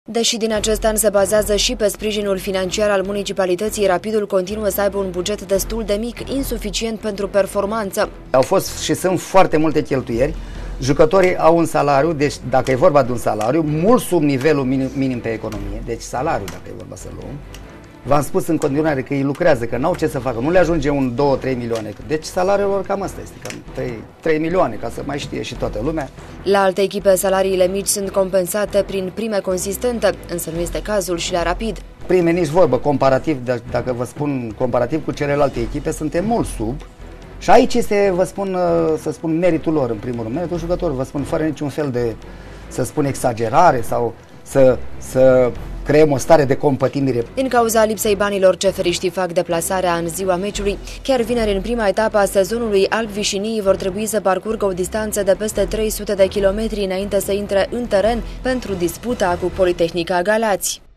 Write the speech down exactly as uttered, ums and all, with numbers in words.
Deși din acest an se bazează și pe sprijinul financiar al municipalității, Rapidul continuă să aibă un buget destul de mic, insuficient pentru performanță. Au fost și sunt foarte multe cheltuieri. Jucătorii au un salariu, deci dacă e vorba de un salariu, mult sub nivelul minim, minim pe economie, deci salariul dacă e vorba să luăm. V-am spus în continuare că ei lucrează, că n-au ce să facă, nu le ajunge un două trei milioane, deci salariul lor cam asta este, cam trei milioane, ca să mai știe și toată lumea. La alte echipe, salariile mici sunt compensate prin prime consistente, însă nu este cazul și la Rapid. Prime nici vorbă, comparativ, dacă vă spun comparativ cu celelalte echipe, suntem mult sub. Și aici este, vă spun, să spun, meritul lor, în primul rând, meritul jucător, vă spun, fără niciun fel de, să spun, exagerare sau să, să creăm o stare de compătimire. Din cauza lipsei banilor, ceferiștii fac deplasarea în ziua meciului. Chiar vineri, în prima etapă a sezonului, alb-vișinii vor trebui să parcurgă o distanță de peste trei sute de kilometri înainte să intre în teren pentru disputa cu Politehnica Galați.